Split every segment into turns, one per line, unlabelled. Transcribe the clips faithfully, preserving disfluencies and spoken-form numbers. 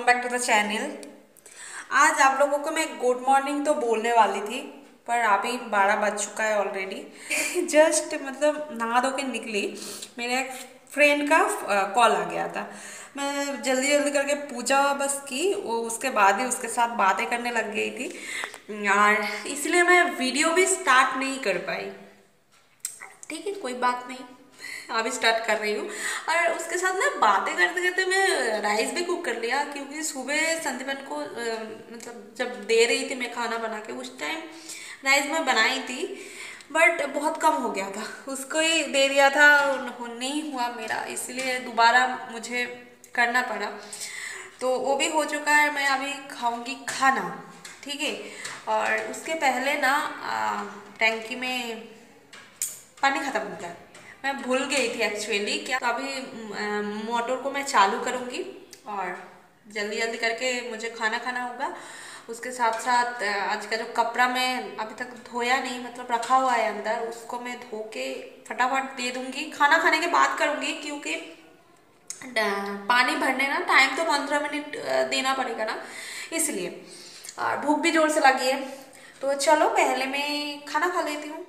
Back to the channel. आज आप लोगों को मैं गुड मॉर्निंग तो बोलने वाली थी, पर अभी बारह बज चुका है ऑलरेडी। जस्ट मतलब नहा धो के निकली, मेरे एक फ्रेंड का कॉल आ गया था। मैं जल्दी जल्दी करके पूजा बस की, वो उसके बाद ही उसके साथ बातें करने लग गई थी और इसलिए मैं वीडियो भी स्टार्ट नहीं कर पाई। ठीक है, कोई बात नहीं, अभी स्टार्ट कर रही हूँ। और उसके साथ ना बातें करते करते मैं राइस भी कुक कर लिया, क्योंकि सुबह संदीपन को अ, मतलब जब दे रही थी मैं खाना बना के, उस टाइम राइस मैं बनाई थी, बट बहुत कम हो गया था, उसको ही दे दिया था, नहीं हुआ मेरा, इसलिए दोबारा मुझे करना पड़ा। तो वो भी हो चुका है, मैं अभी खाऊंगी खाना। ठीक है, और उसके पहले ना आ, टैंकी में पानी ख़त्म हो गया, मैं भूल गई थी एक्चुअली क्या। तो अभी मोटर को मैं चालू करूँगी और जल्दी जल्दी करके मुझे खाना खाना होगा। उसके साथ साथ आज का जो कपड़ा मैं अभी तक धोया नहीं, मतलब रखा हुआ है अंदर, उसको मैं धो के फटाफट दे दूँगी, खाना खाने के बाद करूँगी, क्योंकि पानी भरने ना टाइम तो पंद्रह मिनट देना पड़ेगा ना, इसलिए। और भूख भी जोर से लगी है, तो चलो पहले मैं खाना खा लेती हूँ।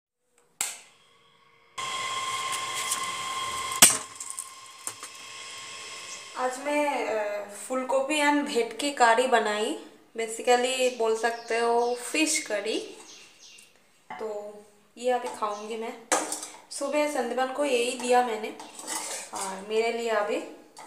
आज मैं फूल गोभी एंड भेट की करी बनाई, बेसिकली बोल सकते हो फिश करी। तो ये अभी खाऊंगी मैं। सुबह संदीपन को यही दिया मैंने, और मेरे लिए अभी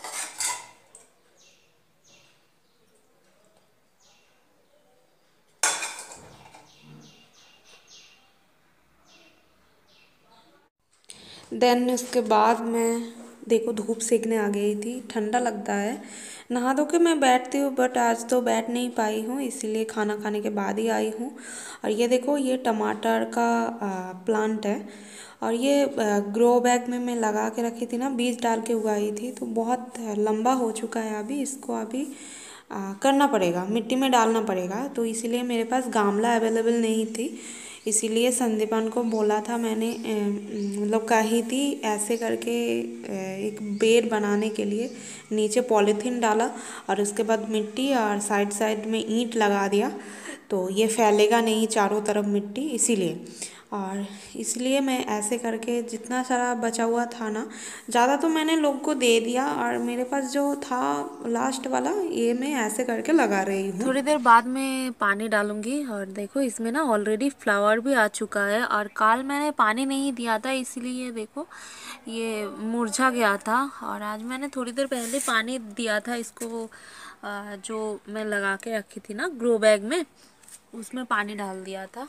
देन उसके बाद मैं देखो धूप सेकने आ गई थी, ठंडा लगता है, नहा धो के मैं बैठती हूँ, बट आज तो बैठ नहीं पाई हूँ, इसीलिए खाना खाने के बाद ही आई हूँ। और ये देखो, ये टमाटर का आ, प्लांट है, और ये ग्रो बैग में मैं लगा के रखी थी ना, बीज डाल के उगाई थी, तो बहुत लंबा हो चुका है। अभी इसको अभी आ, करना पड़ेगा, मिट्टी में डालना पड़ेगा, तो इसीलिए मेरे पास गमला अवेलेबल नहीं थी, इसीलिए संदीपन को बोला था मैंने, मतलब कही थी ऐसे करके एक बेड बनाने के लिए। नीचे पॉलीथीन डाला और उसके बाद मिट्टी और साइड साइड में ईंट लगा दिया, तो ये फैलेगा नहीं चारों तरफ मिट्टी, इसीलिए। और इसलिए मैं ऐसे करके जितना सारा बचा हुआ था ना, ज़्यादा तो मैंने लोग को दे दिया, और मेरे पास जो था लास्ट वाला, ये मैं ऐसे करके लगा रही हूँ। थोड़ी देर बाद मैं पानी डालूंगी, और देखो इसमें ना ऑलरेडी फ्लावर भी आ चुका है, और कल मैंने पानी नहीं दिया था, इसलिए देखो ये मुरझा गया था, और आज मैंने थोड़ी देर पहले पानी दिया था इसको, जो मैं लगा के रखी थी ना ग्रो बैग में, उसमें पानी डाल दिया था।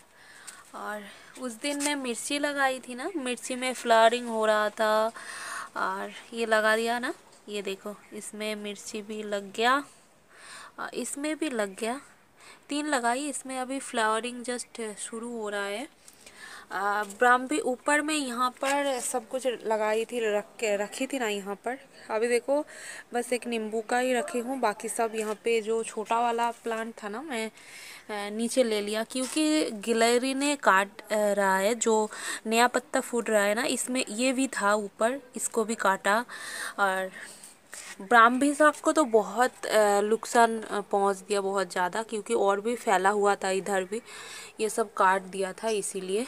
और उस दिन मैं मिर्ची लगाई थी ना, मिर्ची में फ्लावरिंग हो रहा था, और ये लगा दिया ना, ये देखो इसमें मिर्ची भी लग गया, इसमें भी लग गया, तीन लगाई, इसमें अभी फ्लावरिंग जस्ट शुरू हो रहा है। ब्राम भी ऊपर में यहाँ पर सब कुछ लगाई थी, रख के रखी थी ना यहाँ पर। अभी देखो बस एक नींबू का ही रखी हूँ, बाकी सब यहाँ पे जो छोटा वाला प्लांट था ना, मैं नीचे ले लिया, क्योंकि गिलहरी ने काट रहा है, जो नया पत्ता फूट रहा है ना, इसमें ये भी था ऊपर, इसको भी काटा। और ब्राह्मी साग को तो बहुत नुकसान पहुंच दिया, बहुत ज़्यादा, क्योंकि और भी फैला हुआ था इधर भी, ये सब काट दिया था इसीलिए।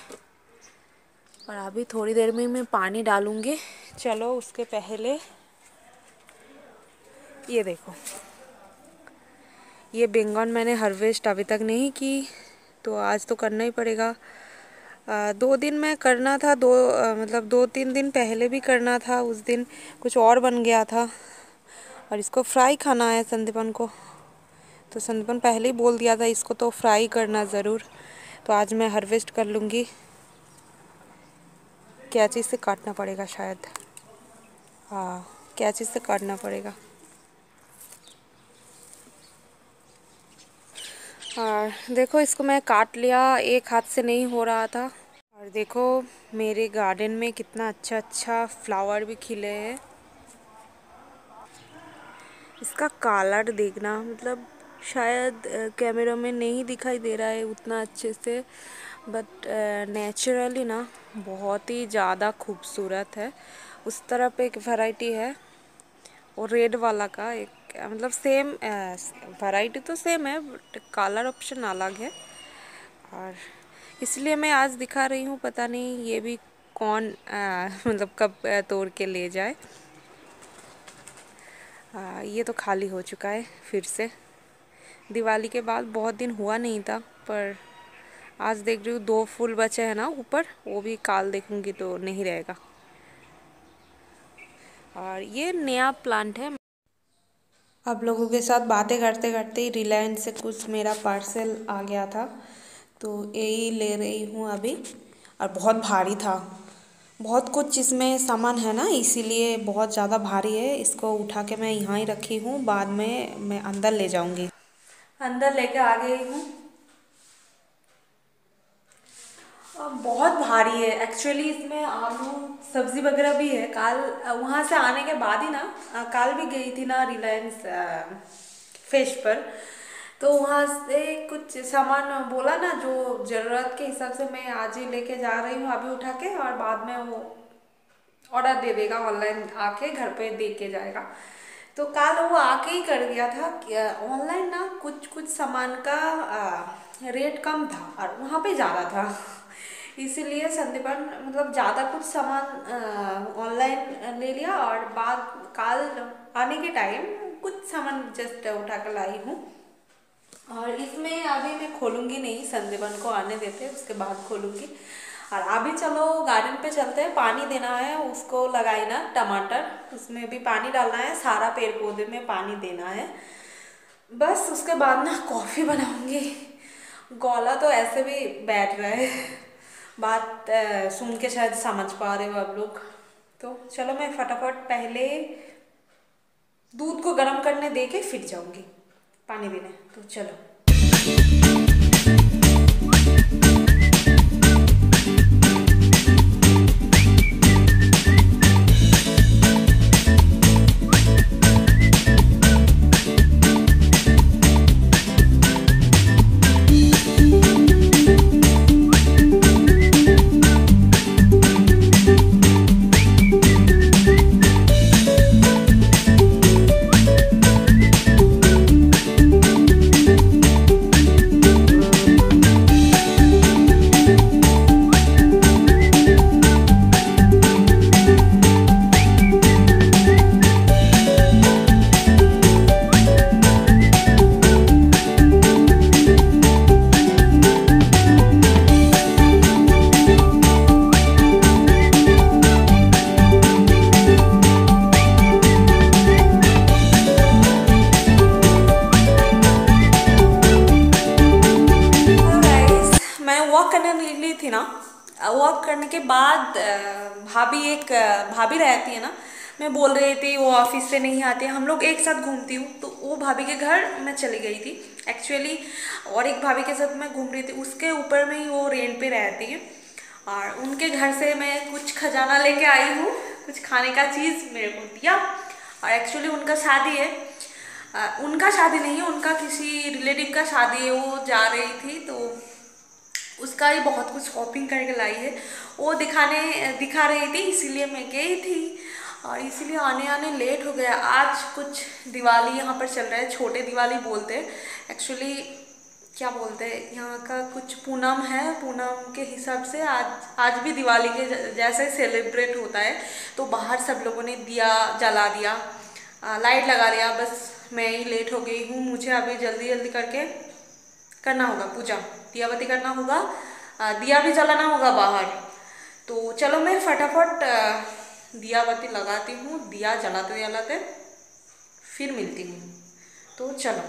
और अभी थोड़ी देर में मैं पानी डालूँगी। चलो उसके पहले ये देखो, ये बैंगन मैंने हार्वेस्ट अभी तक नहीं की, तो आज तो करना ही पड़ेगा। आ, दो दिन में करना था, दो आ, मतलब दो तीन दिन पहले भी करना था, उस दिन कुछ और बन गया था। और इसको फ्राई खाना है संदीपन को, तो संदीपन पहले ही बोल दिया था इसको तो फ्राई करना ज़रूर, तो आज मैं हार्वेस्ट कर लूँगी। कैंची से काटना पड़ेगा शायद, हाँ कैंची से काटना पड़ेगा। और देखो इसको मैं काट लिया, एक हाथ से नहीं हो रहा था। और देखो मेरे गार्डन में कितना अच्छा अच्छा फ्लावर भी खिले हैं। इसका कलर देखना, मतलब शायद कैमरा में नहीं दिखाई दे रहा है उतना अच्छे से, बट नेचुरली ना बहुत ही ज़्यादा खूबसूरत है। उस तरफ एक वैरायटी है, और रेड वाला का एक मतलब सेम वैरायटी तो सेम है बट कलर ऑप्शन अलग है। और इसलिए मैं आज दिखा रही हूँ, पता नहीं ये भी कौन आ, मतलब कब आ, तोड़ के ले जाए। आ, ये तो खाली हो चुका है फिर से। दिवाली के बाद बहुत दिन हुआ नहीं था, पर आज देख रही हूँ दो फूल बचे हैं ना ऊपर, वो भी काल देखूंगी तो नहीं रहेगा। और ये नया प्लांट है। आप लोगों के साथ बातें करते करते ही रिलायंस से कुछ मेरा पार्सल आ गया था, तो यही ले रही हूँ अभी। और बहुत भारी था, बहुत कुछ इसमें सामान है ना, इसीलिए बहुत ज़्यादा भारी है। इसको उठा के मैं यहाँ ही रखी हूँ, बाद में मैं अंदर ले जाऊँगी। अंदर लेके आ गई हूँ। बहुत भारी है एक्चुअली, इसमें आलू सब्जी वगैरह भी है। काल वहाँ से आने के बाद ही ना, काल भी गई थी ना रिलायंस फिश पर, तो वहाँ से कुछ सामान बोला ना जो ज़रूरत के हिसाब से मैं आज ही लेके जा रही हूँ अभी उठा के, और बाद में वो ऑर्डर दे देगा ऑनलाइन, आके घर पे दे के जाएगा। तो कल वो आके ही कर दिया था। ऑनलाइन ना कुछ कुछ सामान का आ, रेट कम था और वहाँ पे ज़्यादा था, इसीलिए संदीपन मतलब ज़्यादा कुछ सामान ऑनलाइन ले लिया, और बाद कल आने के टाइम कुछ सामान जस्ट उठा कर लाई हूँ। और इसमें अभी मैं खोलूँगी नहीं, संदीपन को आने देते उसके बाद खोलूँगी। और अभी चलो गार्डन पे चलते हैं, पानी देना है उसको, लगाई ना टमाटर, उसमें भी पानी डालना है, सारा पेड़ पौधे में पानी देना है बस। उसके बाद ना कॉफ़ी बनाऊंगी। गला तो ऐसे भी बैठ रहा है, बात आ, सुन के शायद समझ पा रहे हो आप लोग। तो चलो मैं फटाफट पहले दूध को गर्म करने दे के फिर जाऊंगी पानी देने, तो चलो। थी ना, वॉक करने के बाद भाभी एक भाभी रहती है ना, मैं बोल रही थी वो ऑफिस से नहीं आते, हम लोग एक साथ घूमती हूँ, तो वो भाभी के घर मैं चली गई थी एक्चुअली। और एक भाभी के साथ मैं घूम रही थी, उसके ऊपर में ही वो रेंट पे रहती है, और उनके घर से मैं कुछ खजाना लेके आई हूँ, कुछ खाने का चीज़ मेरे को दिया। और एक्चुअली उनका शादी है, आ, उनका शादी नहीं है, उनका किसी रिलेटिव का शादी है, वो जा रही थी तो उसका ही बहुत कुछ शॉपिंग करके लाई है, वो दिखाने दिखा रही थी, इसीलिए मैं गई थी और इसीलिए आने आने लेट हो गया। आज कुछ दिवाली यहाँ पर चल रहा है, छोटे दिवाली बोलते हैं एक्चुअली, क्या बोलते हैं यहाँ का कुछ पूनम है, पूनम के हिसाब से आज आज भी दिवाली के जैसे सेलिब्रेट होता है। तो बाहर सब लोगों ने दिया जला दिया, आ, लाइट लगा दिया, बस मैं ही लेट हो गई हूँ। मुझे अभी जल्दी जल्दी करके करना होगा पूजा, दिया बत्ती करना होगा, दिया भी जलाना होगा बाहर। तो चलो मैं फटाफट दिया बत्ती लगाती हूँ, दिया जलाते जलाते फिर मिलती हूँ, तो चलो।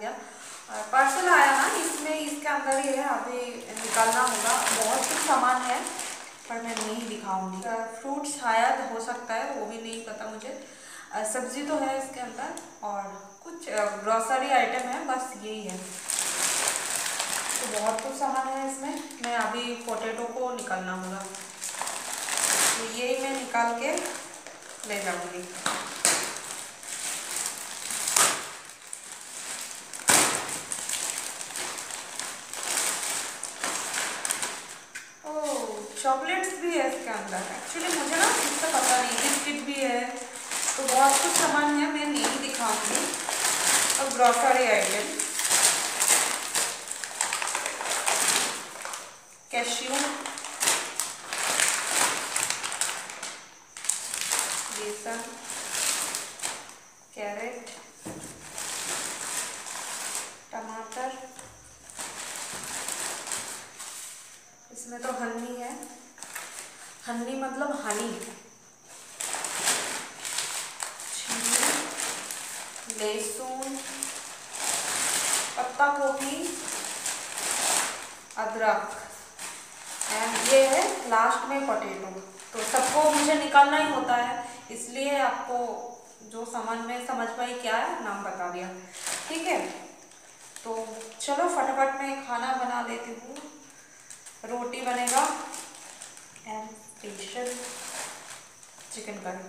गया। पार्सल आया ना, इसमें इसके अंदर ही है, अभी निकालना होगा। बहुत कुछ सामान है पर मैं नहीं दिखाऊंगी। फ्रूट्स शायद हो सकता है, वो भी नहीं पता मुझे। सब्जी तो है इसके अंदर और कुछ ग्रोसरी आइटम है, बस यही है। तो बहुत कुछ सामान है इसमें। मैं अभी पोटैटो को निकालना होगा, तो यही मैं निकाल के ले जाऊंगी। चॉकलेट्स भी है इसके अंदर। एक्चुअली मुझे ना इसका पता नहीं, बिस्किट भी है, तो बहुत कुछ सामान है, मैं नहीं दिखाऊंगी। और ग्रोसरी आइटम, कैश्यू, बेसन, कैरेट, टमाटर, इसमें तो हनी है, हनी मतलब हनी, लहसुन, पत्ता गोभी, अदरक, एंड ये है लास्ट में पोटैटो। तो सबको मुझे निकालना ही होता है, इसलिए आपको जो सामान में समझ पाई क्या है नाम बता दिया, ठीक है। तो चलो फटाफट मैं खाना बना लेती हूँ। रोटी बनेगा एंड स्पेशल चिकन करी।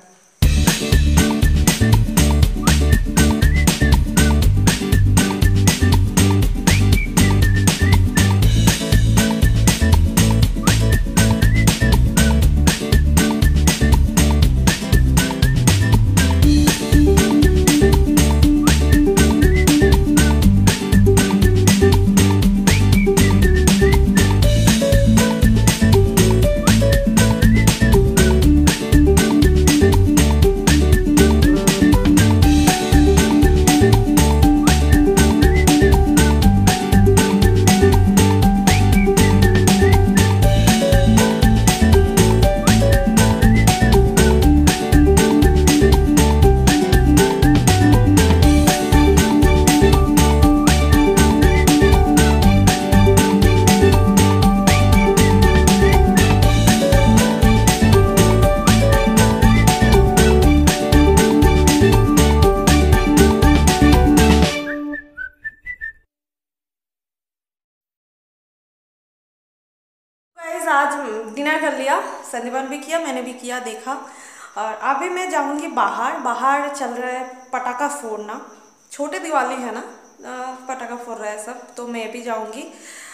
आज डिनर कर लिया, संदीपन भी किया, मैंने भी किया, देखा। और अभी मैं जाऊंगी बाहर। बाहर चल रहा है पटाखा फोड़ना, छोटे दिवाली है ना, पटाखा फोड़ रहा है सब, तो मैं भी जाऊंगी।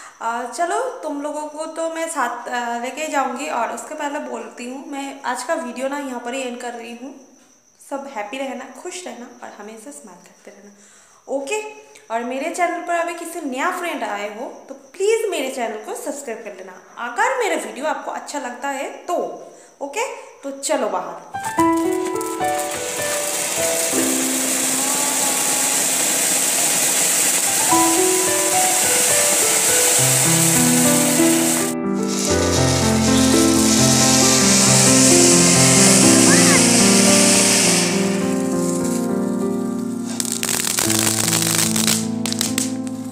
चलो तुम लोगों को तो मैं साथ लेके जाऊंगी। और उसके पहले बोलती हूँ, मैं आज का वीडियो ना यहाँ पर ही एंड कर रही हूँ। सब हैप्पी रहना, खुश रहना और हमेशा स्माइल करते रहना, ओके। और मेरे चैनल पर अभी किसी नया फ्रेंड आए हो तो प्लीज़ मेरे चैनल को सब्सक्राइब कर लेना, अगर मेरा वीडियो आपको अच्छा लगता है तो, ओके। तो चलो बाहर।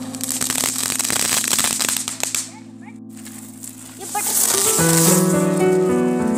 ये